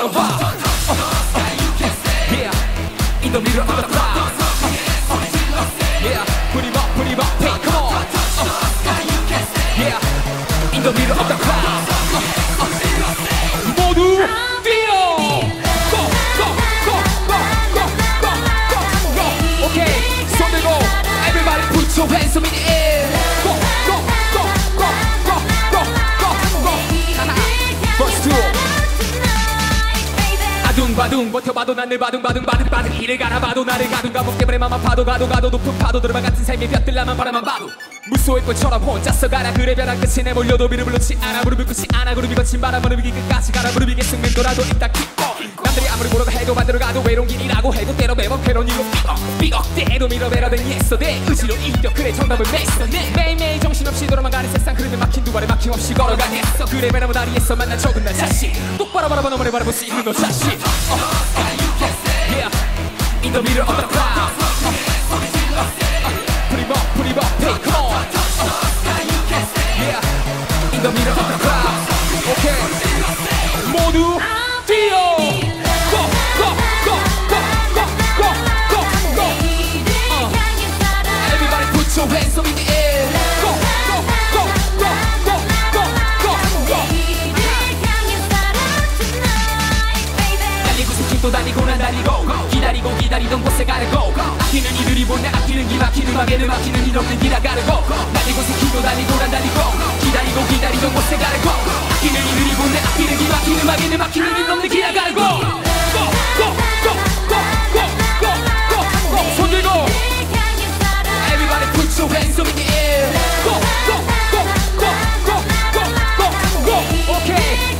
봐. Yeah, in the middle of the crowd. Yeah, put him up, hey, come on. Yeah, in the middle of the crowd. 모두 뛰어. Go, go, go, go, go, go, go, go. Okay, 손 들고 everybody put your hands up in the air. Go, go, go, go, go, go, go, go. Verse 2. 아둥바둥 버텨봐도 난 늘 바둥바둥 이를 갈아봐도 나를 가둔 감옥 때문에 맘 아파도 가도 높은 파도 드라마 같은 삶의 볕들라만 바라만 봐도 무소의 꽃처럼 혼자서 가라 그래 변한 끝이 내몰려도 비를 불러치 않아 무릎을 꿇지 않아 구름이 거친 바람 무릎 위 끝까지 가라 무릎 위에 숙면도라도 있다 깊고 남들이 아무리 보러가 해도 만들어 가도 외로운 길이라고 해도 때로 매번 괴로운 일로 삐걱 때로 밀어내라던 yesterday 의지로 이겨 그래 정답을 냈었네 매일매일 정신없이 돌아만가는 세상 흐름에 막힌 두 발에 막힘없이 걸어가겠어 그래 배나무 다리에서 만난 적은 날 자신 똑바로 바라봐 너만을 바라볼 수 있는 너 자신 Yeah, in the middle of the crowd. Put him up, hey, come on. Yeah, in the middle of the crowd. Okay, 모두 뛰어. Go, go, go, go, go, go, go, go. Everybody put your hands up in the air. Go, go, go, go, go, go, go, go. 달리고 싶긴 또 달리고 난 달리고 기다리던 곳에 가려고 아끼는 이들이 보내 아끼는 길 막힌 음악에는 막히는 일 없는 길 가려고 달리고 싶기도 달리고 난 달리고 기다리던 곳에 가려고 아끼는 이들이 보내 아끼는 길 막힌 음악에는 막히는 일 없는 길 가려고 Go, go, go, go, go, go, go, go. 손 들고 Everybody put your hands up in the air. Go, go, go, go, go, go, go, go. Okay.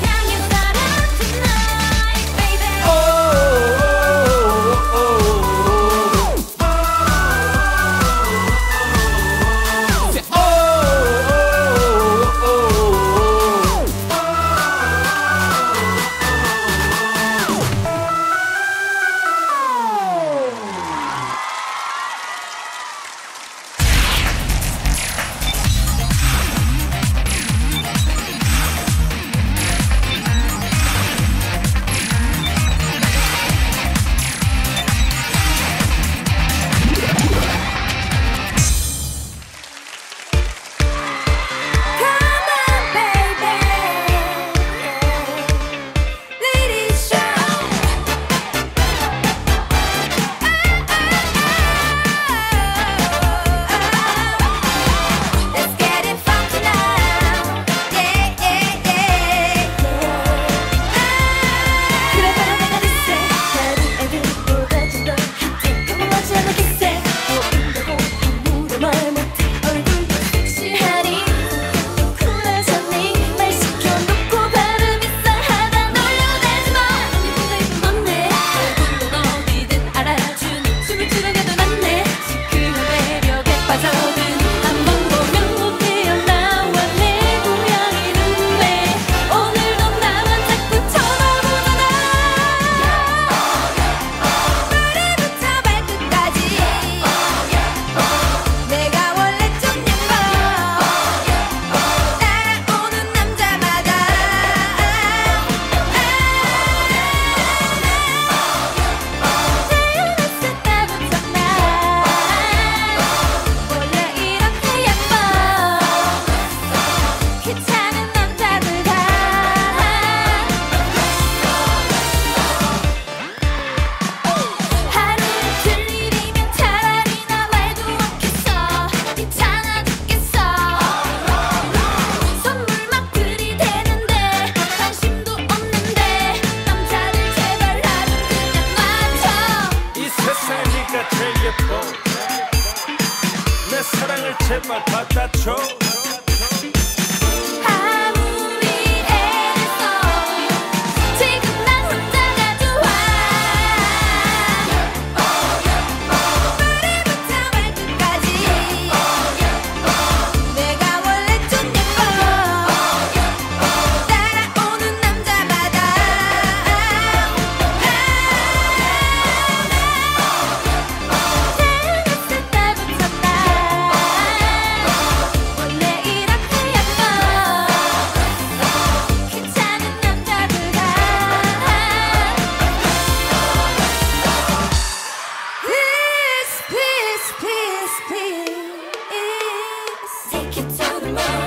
제발 받아줘. Take it to the moon.